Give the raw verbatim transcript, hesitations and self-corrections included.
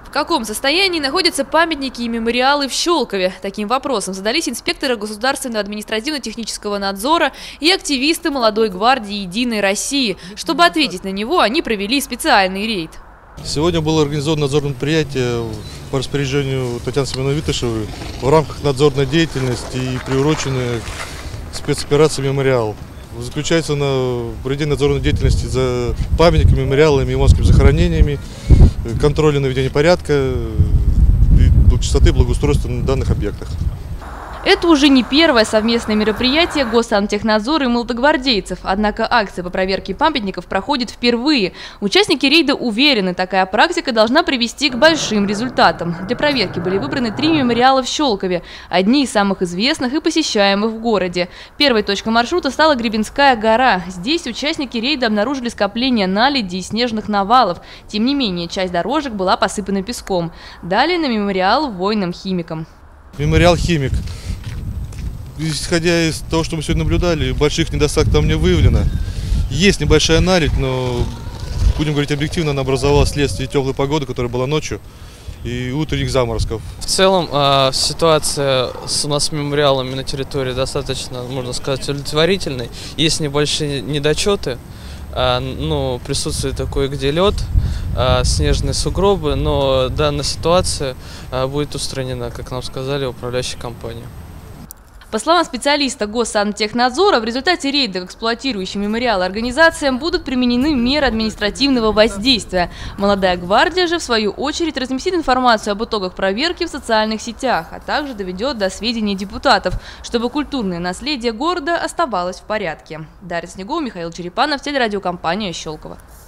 В каком состоянии находятся памятники и мемориалы в Щелкове? Таким вопросом задались инспекторы Государственного административно-технического надзора и активисты Молодой гвардии «Единой России». Чтобы ответить на него, они провели специальный рейд. Сегодня было организовано надзорное мероприятие по распоряжению Татьяны Семеновны Витышевой в рамках надзорной деятельности и приуроченной к спецоперации «Мемориал». Заключается на проведении надзорной деятельности за памятниками, мемориалами и московскими захоронениями, контроле наведения порядка, чистоты и благоустройства на данных объектах. Это уже не первое совместное мероприятие Госсанобтехнадзора и молодогвардейцев. Однако акция по проверке памятников проходит впервые. Участники рейда уверены, такая практика должна привести к большим результатам. Для проверки были выбраны три мемориала в Щелкове, одни из самых известных и посещаемых в городе. Первой точкой маршрута стала Гребенская гора. Здесь участники рейда обнаружили скопление наледи и снежных навалов. Тем не менее, часть дорожек была посыпана песком. Далее на мемориал воинам-химикам. Мемориал «Химик». Исходя из того, что мы сегодня наблюдали, больших недостатков там не выявлено. Есть небольшая наледь, но, будем говорить объективно, она образовалась вследствие теплой погоды, которая была ночью, и утренних заморозков. В целом э, ситуация с у нас с мемориалами на территории достаточно, можно сказать, удовлетворительной. Есть небольшие недочеты, э, ну, присутствует такой где лед, э, снежные сугробы, но данная ситуация э, будет устранена, как нам сказали, управляющей компанией. По словам специалиста Госсанобтехнадзора, в результате рейда к эксплуатирующим мемориалы организациям будут применены меры административного воздействия. Молодая гвардия же, в свою очередь, разместит информацию об итогах проверки в социальных сетях, а также доведет до сведения депутатов, чтобы культурное наследие города оставалось в порядке. Дарья Снегова, Михаил Черепанов, телерадиокомпания «Щелково».